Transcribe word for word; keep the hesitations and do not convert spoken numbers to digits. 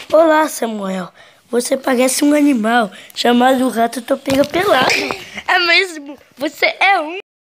Olá, Samuel. Você parece um animal chamado rato topeira pelado. É mesmo? Você é um?